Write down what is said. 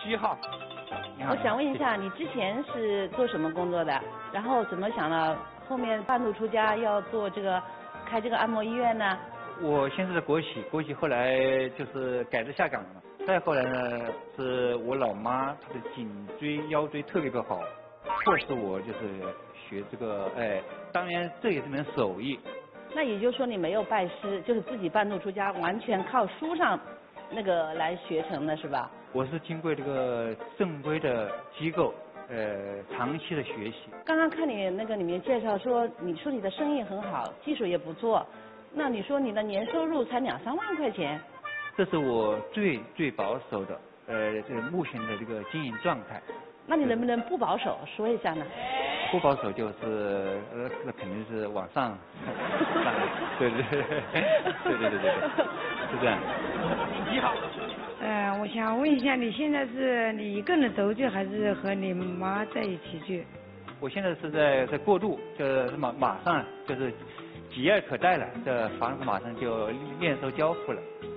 7号。 我想问一下，你之前是做什么工作的？然后怎么想了后面半路出家要做这个开这个按摩医院呢？ 我先是在国企后来就是改制下岗了嘛。再后来呢，是我老妈的颈椎腰椎特别不好，迫使我就是学这个，当然这也是门手艺。 那也就是说你没有拜师，就是自己半路出家，完全靠书上那个来学成的是吧？ 我是经过这个正规的机构，长期的学习。 刚刚看你那个里面介绍说，你说你的生意很好，技术也不错，那你说你的年收入才2、3万块钱？ 这是我最保守的，这个目前的这个经营状态。 那你能不能不保守说一下呢？ 不保守就是那肯定是往上，对，是这样。 你好。我想问一下，你现在是你一个人独居，还是和你妈在一起住？ 我现在是在过渡，就是马上就是指日可待了，这房子马上就验收交付了。